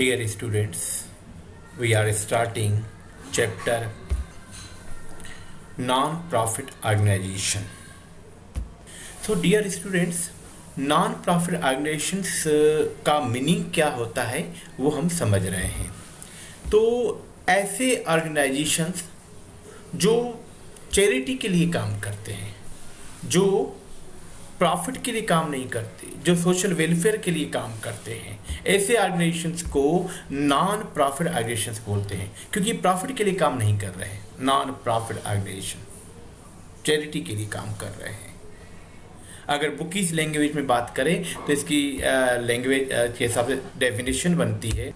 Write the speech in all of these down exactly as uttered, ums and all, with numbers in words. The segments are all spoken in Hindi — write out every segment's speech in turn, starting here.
Dear students, we are starting chapter non-profit organization. So dear students, non-profit organizations का मीनिंग क्या होता है वो हम समझ रहे हैं। तो ऐसे ऑर्गेनाइजेशंस जो चैरिटी के लिए काम करते हैं, जो प्रॉफिट के लिए काम नहीं करते, जो सोशल वेलफेयर के लिए काम करते हैं, ऐसे ऑर्गेनाइजेशंस को नॉन प्रॉफिट ऑर्गेनाइजेशंस बोलते हैं, क्योंकि प्रॉफिट के लिए काम नहीं कर रहे हैं। नॉन प्रॉफिट ऑर्गेनाइजेशन चैरिटी के लिए काम कर रहे हैं। अगर बुकीज लैंग्वेज में बात करें तो इसकी लैंग्वेज के हिसाब से डेफिनेशन बनती है,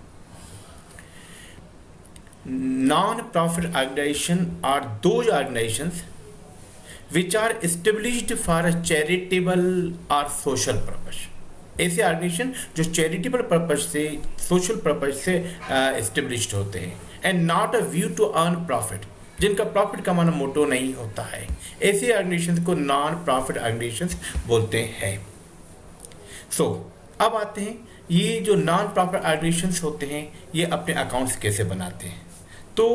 non profit organization are those organizations which are established for a charitable or social purpose। ऐसे ऑर्गेनाइजेशन जो चैरिटेबल पर्पज से, सोशल पर्पज से एस्टेब्लिश्ड uh, होते हैं, and not a view to earn profit, जिनका प्रॉफिट कमाना मोटो नहीं होता है, ऐसे ऑर्गेनाइजेशन को नॉन प्रॉफिट ऑर्गेनाइजेशन बोलते हैं। सो so, अब आते हैं ये जो नॉन प्रॉफिट ऑर्गेनाइजेशन होते हैं ये अपने अकाउंट्स कैसे बनाते हैं। तो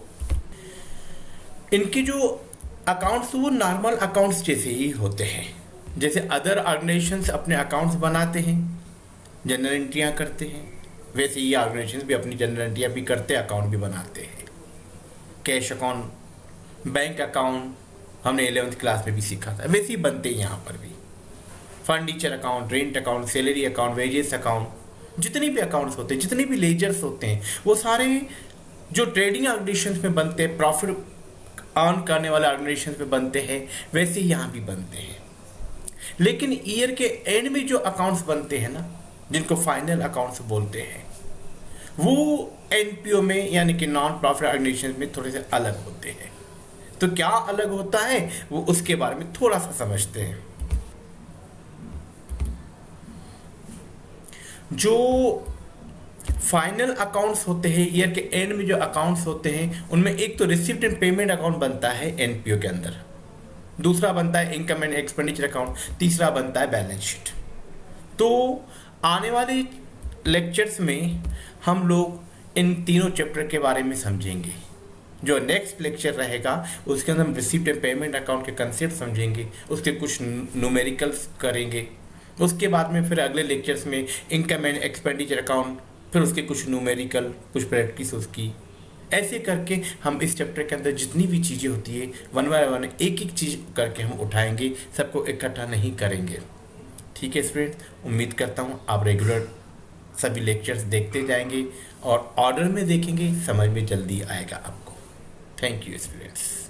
इनकी जो अकाउंट्स वो नॉर्मल अकाउंट्स जैसे ही होते हैं, जैसे अदर ऑर्गेनाइजेशंस अपने अकाउंट्स बनाते हैं, जनरल एंट्रियाँ करते हैं, वैसे ये ऑर्गेनाइजेशंस भी अपनी जनरल एंट्रियाँ भी करते हैं, अकाउंट भी बनाते हैं। कैश अकाउंट, बैंक अकाउंट हमने इलेवेंथ क्लास में भी सीखा था, वैसे ही बनते हैं यहाँ पर भी। Furniture account, rent account, salary account, wages account, जितने भी अकाउंट्स होते हैं, जितने भी लेजर्स होते हैं, वो सारे जो ट्रेडिंग ऑर्गेनाइजेशंस में बनते हैं, प्रॉफिट अर्न करने वाले ऑर्गेनाइजेशन पे बनते हैं, वैसे ही यहाँ भी बनते हैं। लेकिन ईयर के एंड में जो अकाउंट्स बनते हैं ना, जिनको फाइनल अकाउंट्स बोलते हैं, वो एनपीओ में यानी कि नॉन प्रॉफिट ऑर्गेनाइजेशन में थोड़े से अलग होते हैं। तो क्या अलग होता है वो उसके बारे में थोड़ा सा समझते हैं। जो फाइनल अकाउंट्स होते हैं, ईयर के एंड में जो अकाउंट्स होते हैं, उनमें एक तो रिसिप्ट एंड पेमेंट अकाउंट बनता है एनपीओ के अंदर, दूसरा बनता है इनकम एंड एक्सपेंडिचर अकाउंट, तीसरा बनता है बैलेंस शीट। तो आने वाले लेक्चर्स में हम लोग इन तीनों चैप्टर के बारे में समझेंगे। जो नेक्स्ट लेक्चर रहेगा उसके अंदर हम रिसिप्ट एंड पेमेंट अकाउंट के कंसेप्ट समझेंगे, उसके कुछ न्यूमेरिकल्स करेंगे। उसके बाद में फिर अगले लेक्चर्स में इनकम एंड एक्सपेंडिचर अकाउंट, फिर उसके कुछ न्यूमेरिकल, कुछ प्रैक्टिस उसकी, ऐसे करके हम इस चैप्टर के अंदर जितनी भी चीज़ें होती है वन बाय वन एक एक चीज़ करके हम उठाएंगे, सबको इकट्ठा नहीं करेंगे। ठीक है स्टूडेंट, उम्मीद करता हूँ आप रेगुलर सभी लेक्चर्स देखते जाएंगे और ऑर्डर में देखेंगे, समझ में जल्दी आएगा आपको। Thank you students.